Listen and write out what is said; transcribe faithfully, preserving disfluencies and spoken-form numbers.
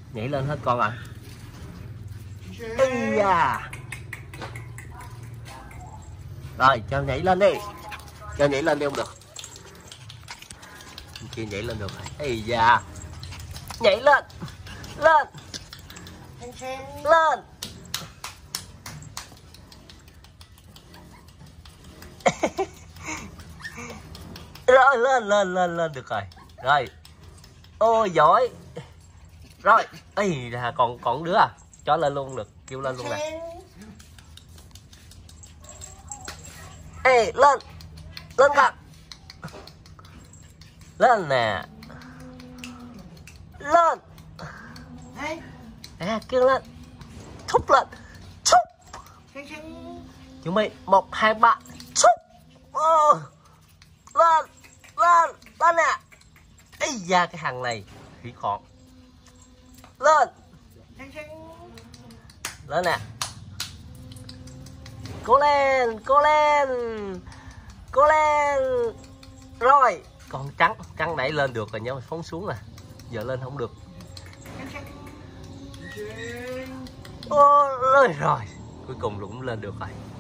Nhảy lên hết con ạ. Ây da. Rồi cho nhảy lên đi. Cho nhảy lên đi không được. Kia nhảy lên được rồi. Ây da. Nhảy lên. Lên. Lên. Rồi lên lên lên lên được rồi. Rồi. Ôi giỏi. Rồi. Ây da, còn còn đứa à. Cho lên luôn được, kêu lên luôn nè. Ê lên. Lên con. Lên nè. Lên. À kêu lên. Thúc lên. Thúc. Chuẩn bị một hai ba. Thúc. Ờ. Lên. Lên. Lên nè. Ây da, cái thằng này khỉ khọt. Lên. Lên nè. Cố lên. Cố lên. Cố lên. Rồi. Con trắng. Trắng nãy lên được rồi nhớ phóng xuống nè. Giờ lên không được. Ôi rồi. Cuối cùng cũng lên được rồi.